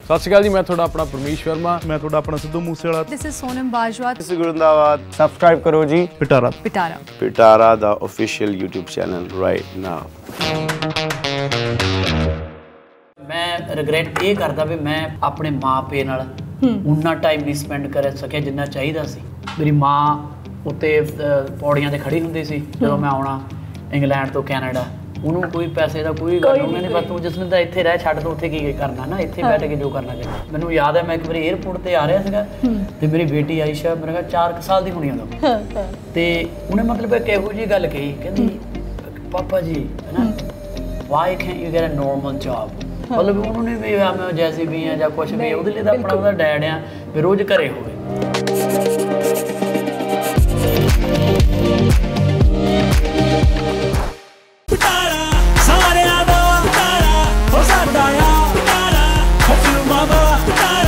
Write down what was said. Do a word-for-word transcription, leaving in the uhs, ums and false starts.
सत श्री अकाल जी, मैं थोड़ा अपना परमेश वर्मा, मैं थोड़ा अपना Sidhu Moosewala. This is Sonam Bajwa. This is गुरंदाबाद। सब्सक्राइब करो जी Pitaara Pitaara Pitaara the official YouTube channel right now. मैं रिग्रेट ये करदा भी मैं अपने माँ पे नाल उन्ना टाइम नहीं स्पेंड कर सकिया जिन्ना चाहिदा सी। मेरी माँ उत्ते पौड़ियां ते खड़ी हुंदी सी जदों मैं आउणा इंग्लैंड तो कैनेडा। उन्होंने कोई पैसे का कोई गल नहीं पता, तू जिसमें तो इत्थे रह छड्ड, तो उत्थे की करना ना, इत्थे बैठ के जो करना चाहिए। मैनू याद है मैं एक बार एयरपोर्ट ते आ रहा सीगा ते मेरी बेटी आयशा मेरे ख्याल चार साल दी होनी उदों, ते उन्हें मतलब एक इहो जी गल कही, कहंदी पापा जी है ना why can you get a normal job. मतलब उन्होंने भी मैं जैसे भी हैं या कुछ भी ਉਹਦੇ ਲਈ ਤਾਂ ਆਪਣਾ ਉਹਦਾ ਡੈਡ ਆ ਵੀ ਰੋਜ਼ ਘਰੇ ਹੋਵੇ। Pitarra, सारियां दा पिटारा, हो साडा आ पिटारा, हो फिल्मां दा पिटारा।